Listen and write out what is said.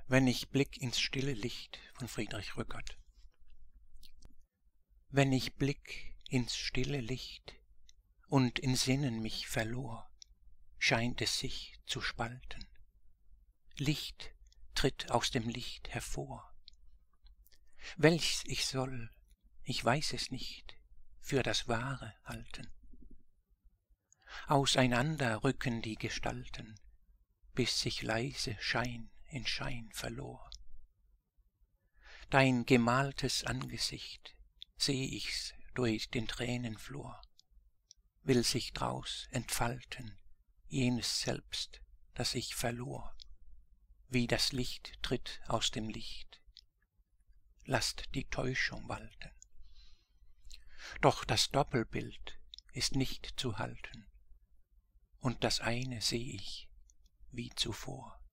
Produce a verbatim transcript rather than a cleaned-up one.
Wenn ich blick ins stille Licht von Friedrich Rückert. Wenn ich blick ins stille Licht und in Sinnen mich verlor, scheint es sich zu spalten. Licht tritt aus dem Licht hervor. Welches ich soll, ich weiß es nicht, für das Wahre halten. Auseinander rücken die Gestalten, bis sich leise Schein in Schein verlor. Dein gemaltes Angesicht seh ich's durch den Tränenflor, will sich draus entfalten, jenes Selbst, das ich verlor, wie das Licht tritt aus dem Licht. Lasst die Täuschung walten. Doch das Doppelbild ist nicht zu halten, und das eine seh ich wie zuvor.